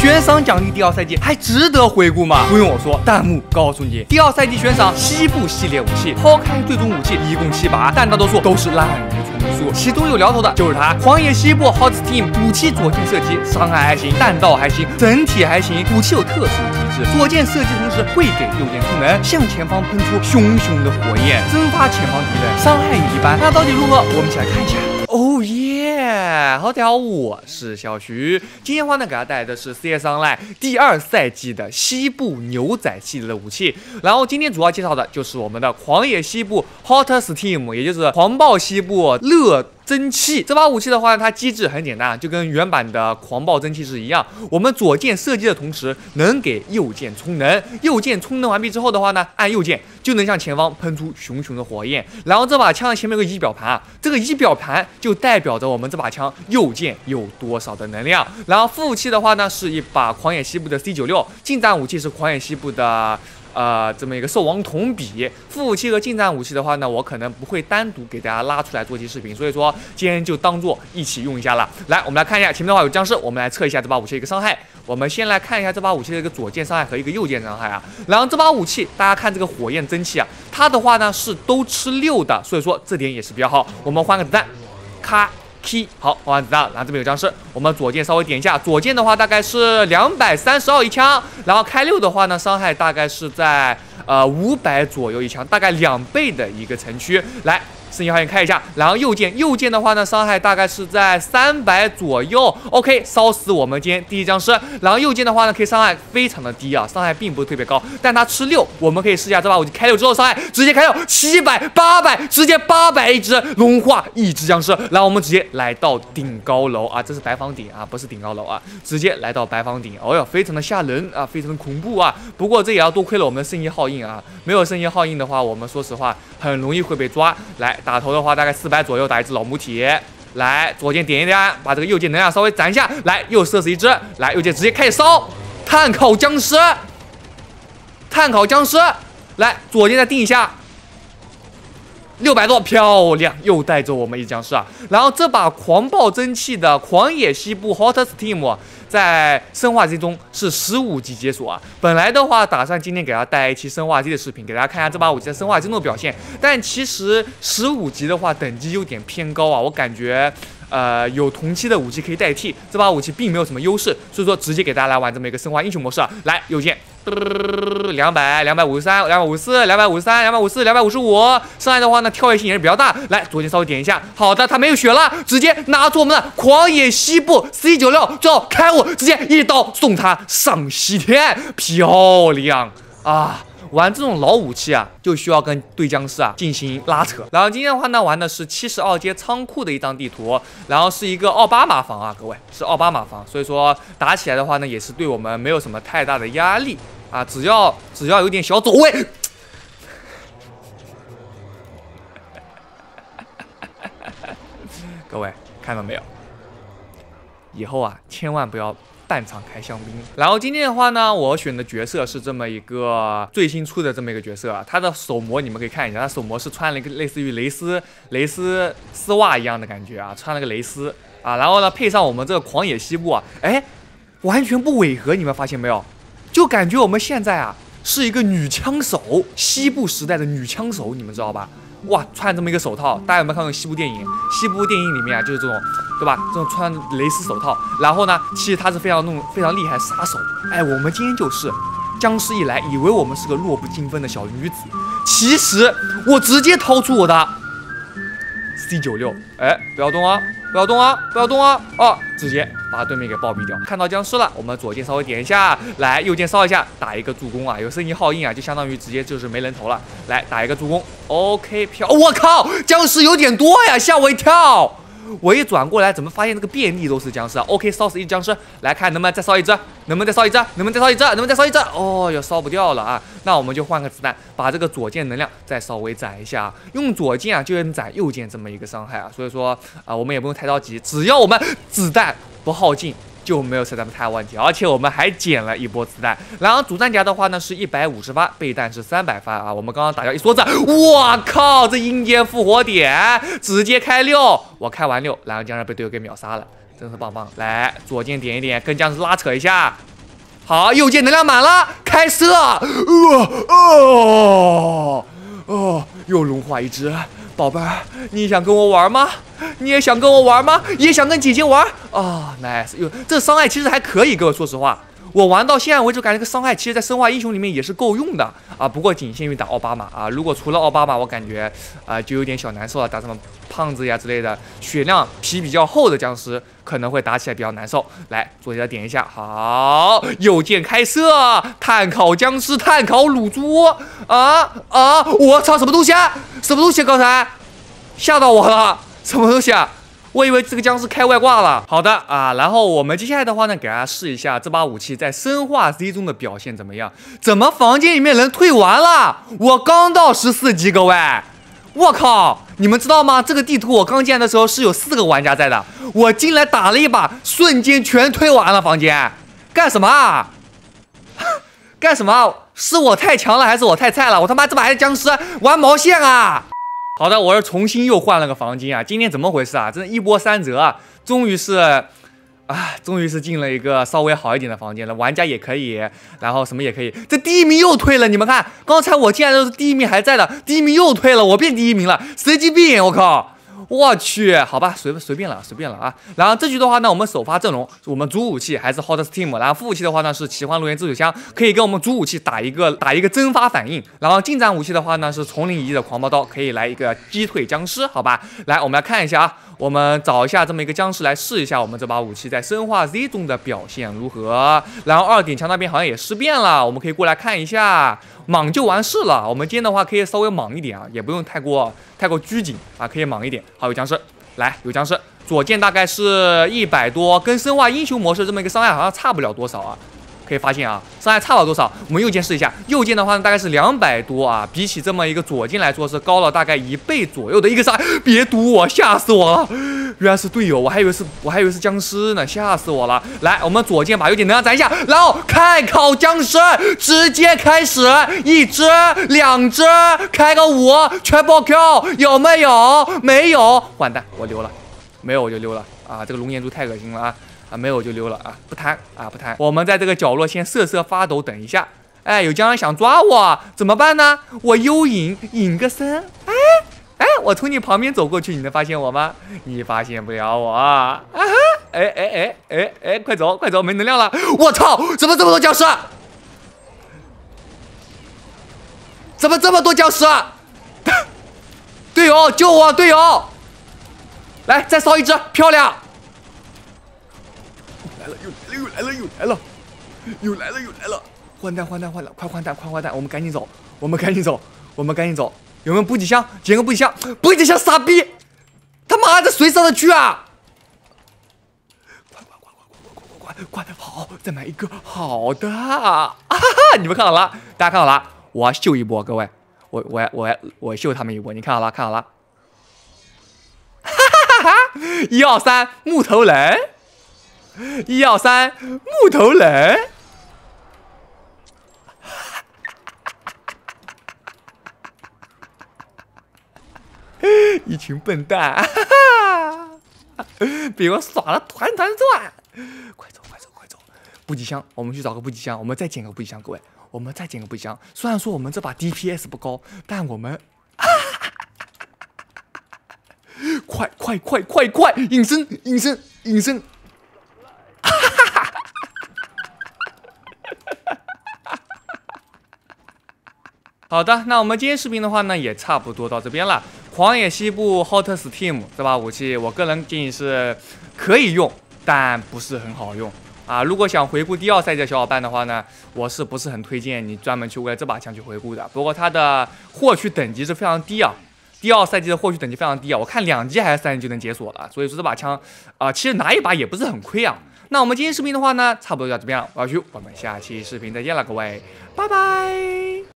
悬赏奖励第2赛季还值得回顾吗？不用我说，弹幕告诉你，第2赛季悬赏西部系列武器，抛开最终武器一共7把，但大多数都是滥竽充数，其中有聊头的就是它。狂野西部 Hot Team 武器左键射击，伤害还行，弹道还行，整体还行。武器有特殊机制，左键射击同时会给右键充能，向前方喷出熊熊的火焰，蒸发前方敌人，伤害也一般。那到底如何？我们一起来看一下。哦耶！好，大家好，我是小徐。今天的话呢，给大家带来的是 CS Online 第2赛季的西部牛仔系列的武器。然后今天主要介绍的就是我们的狂野西部 Hot Steam， 也就是狂暴西部热蒸汽。这把武器的话，它机制很简单，就跟原版的狂暴蒸汽是一样。我们左键射击的同时，能给右键充能。右键充能完毕之后的话呢，按右键就能向前方喷出熊熊的火焰。然后这把枪的前面有个仪表盘啊，这个仪表盘就代表着我们这把枪右键有多少的能量。然后副武器的话呢，是一把狂野西部的 C96， 近战武器是狂野西部的。这么一个兽王铜笔。副武器和近战武器的话呢，我可能不会单独给大家拉出来做期视频，所以说今天就当做一起用一下了。来，我们来看一下前面的话有僵尸，我们来测一下这把武器的一个伤害。我们先来看一下这把武器的一个左键伤害和一个右键伤害啊。然后这把武器，大家看这个火焰蒸汽啊，它的话呢是都吃6的，所以说这点也是比较好。我们换个子弹，咔。好，换完子弹，然后这边有僵尸，我们左键稍微点一下，左键的话大概是232一枪，然后开6的话呢，伤害大概是在500左右一枪，大概2倍的一个城区。来，声音好像看一下，然后右键的话呢，伤害大概是在300左右。OK， 烧死我们今天第1僵尸。然后右键的话呢，可以伤害非常的低啊，伤害并不是特别高，但它吃6，我们可以试一下这把武器开6之后伤害直接开6 700、800，直接800一只融化一只僵尸。然后我们直接来到顶高楼啊，这是白房顶啊，不是顶高楼啊，直接来到白房顶。哦哟，非常的吓人啊，非常的恐怖啊。不过这也要多亏了我们的圣衣烙印啊，没有圣衣烙印的话，我们说实话很容易会被抓。来。打头的话大概400左右，打一只老母体。来，左键点一点，把这个右键能量稍微攒一下。来，又射死一只。来，右键直接开始烧，碳烤僵尸。来，左键再定一下，600多，漂亮，又带走我们一只僵尸啊。然后这把狂暴蒸汽的狂野西部 Hot Steam。在生化机中是15级解锁啊！本来的话，打算今天给大家带来一期生化机的视频，给大家看一下这把武器在生化机中的表现。但其实15级的话，等级有点偏高啊，我感觉有同期的武器可以代替，这把武器并没有什么优势，所以说直接给大家来玩这么一个生化英雄模式啊！来，右键，200、253、254、253、254、255，伤害的话呢，跳跃性也是比较大。来，左键稍微点一下，好的，他没有血了，直接拿出我们的狂野西部 C96，最后开5，直接一刀送他上西天，漂亮啊！玩这种老武器啊，就需要跟对僵尸啊进行拉扯。然后今天的话呢，玩的是72街仓库的一张地图，然后是一个奥巴马房啊，各位是奥巴马房，所以说打起来的话呢，也是对我们没有什么太大的压力啊，只要有点小走位。各位看到没有？以后啊，千万不要半场开香槟。然后今天的话呢，我选的角色是这么一个最新出的这么一个角色啊，他的手模你们可以看一下，他手模是穿了一个类似于蕾丝丝袜一样的感觉啊，穿了个蕾丝啊，然后呢配上我们这个狂野西部啊，哎，完全不违和，你们发现没有？就感觉我们现在啊是一个女枪手，西部时代的女枪手，你们知道吧？哇，穿这么一个手套，大家有没有看过西部电影？西部电影里面啊，就是这种，对吧？这种穿蕾丝手套，然后呢，其实他是非常厉害的杀手。哎，我们今天就是僵尸一来，以为我们是个弱不禁风的小女子，其实我直接掏出我的 C96，哎，不要动啊！不要动啊！不要动啊！哦，直接把对面给暴毙掉。看到僵尸了，我们左键稍微点一下，来右键烧一下，打一个助攻啊，有圣衣烙印啊，就相当于直接就是没人头了。来打一个助攻 ，OK， 漂！我靠，僵尸有点多呀，吓我一跳。我一转过来，怎么发现这个遍地都是僵尸啊 ？OK， 烧死一只僵尸，来看能不能再烧一只，能不能再烧一只，能不能再烧一只，能不能再烧一只？哦哟，烧不掉了啊！那我们就换个子弹，把这个左键能量再稍微攒一下，用左键啊就能攒右键这么一个伤害啊，所以说我们也不用太着急，只要我们子弹不耗尽。就没有什么太大问题，而且我们还捡了一波子弹。然后主弹夹的话呢是150发，备弹是300发啊。我们刚刚打掉一梭子，哇靠！这阴间复活点直接开6，我开完6，然后僵尸被队友给秒杀了，真是棒棒。来左键点一点，跟僵尸拉扯一下， 好，右键能量满了，开射！又融化一只，宝贝儿，你想跟我玩吗？你也想跟我玩吗？也想跟姐姐玩啊？nice， 这伤害其实还可以，各位，说实话。我玩到现在为止，感觉这个伤害其实，在生化英雄里面也是够用的啊。不过仅限于打奥巴马啊。如果除了奥巴马，我感觉就有点小难受了。打什么胖子呀之类的，血量皮比较厚的僵尸可能会打起来比较难受。来，左键点一下，好，右键开射，碳烤僵尸，碳烤乳猪我操，什么东西啊？什么东西啊？刚才吓到我了，什么东西啊？我以为这个僵尸开外挂了。好的啊，然后我们接下来的话呢，给大家试一下这把武器在生化 Z 中的表现怎么样？怎么房间里面人退完了？我刚到14级，各位，我靠！你们知道吗？这个地图我刚进来的时候是有4个玩家在的，我进来打了一把，瞬间全退完了房间。干什么啊？干什么？是我太强了还是我太菜了？我他妈这把还是僵尸，玩毛线啊！好的，我是重新又换了个房间啊！今天怎么回事啊？真的一波3折啊！终于是进了一个稍微好一点的房间了，玩家也可以，然后什么也可以。这第1名又退了，你们看，刚才我进来的时候第1名还在的，第1名又退了，我变第1名了，神经病！我靠！我去，好吧，随便了啊。然后这局的话呢，我们首发阵容，我们主武器还是 Hot Steam， 然后副武器的话呢是奇幻录源自水枪，可以跟我们主武器打一个蒸发反应。然后近战武器的话呢是丛林遗迹的狂暴刀，可以来一个击退僵尸，好吧？来，我们来看一下啊，我们找一下这么一个僵尸来试一下我们这把武器在生化 Z 中的表现如何。然后2点墙那边好像也尸变了，我们可以过来看一下。莽就完事了，我们今天的话可以稍微莽一点啊，也不用太过拘谨啊，可以莽一点。好，有僵尸，来，有僵尸，左键大概是100多，跟生化英雄模式这么一个伤害好像差不了多少啊。可以发现啊，伤害差不了多少。我们右键试一下，右键的话呢大概是200多啊，比起这么一个左键来说是高了大概1倍左右的一个伤害。别堵我，吓死我了！原来是队友，我还以为是僵尸呢，吓死我了。来，我们左键把右键能量攒一下，然后看烤僵尸，直接开始，1只、2只，开个5，全爆 Q， 有没有？没有，完蛋，我溜了，没有我就溜了啊！这个龙眼珠太恶心了啊！没有就溜了啊！不贪。我们在这个角落先瑟瑟发抖，等一下。哎，有僵尸想抓我，怎么办呢？我幽隐个身。哎，我从你旁边走过去，你能发现我吗？你发现不了我啊！快走，没能量了！我操，怎么这么多僵尸？怎么这么多僵尸？队友救我，队友！来，再烧1只，漂亮！又来了！换弹！快换弹！我们赶紧走！有没有补给箱？捡个补给箱！傻逼！他妈的，谁上得去啊？快！好，再买一个好的！你们看好了，大家看好了，我要秀一波，各位，我秀他们一波，你看好了，1、2、3，木头人。1、2、3，木头人。一群笨蛋，被我耍了团转。快走！补给箱，我们去找个补给箱，我们再捡个补给箱，各位，虽然说我们这把 DPS 不高，但我们快！隐身！好的，那我们今天视频的话呢，也差不多到这边了。狂野西部 Hot Steam 这把武器，我个人建议是可以用，但不是很好用啊。如果想回顾第2赛季的小伙伴的话呢，我是不是很推荐你专门去为了这把枪去回顾的？不过它的获取等级是非常低啊。第2赛季的获取等级非常低啊，我看2级还是3级就能解锁了，所以说这把枪其实拿一把也不是很亏啊。那我们今天视频的话呢，差不多就到这边了，我们下期视频再见了，各位，拜拜。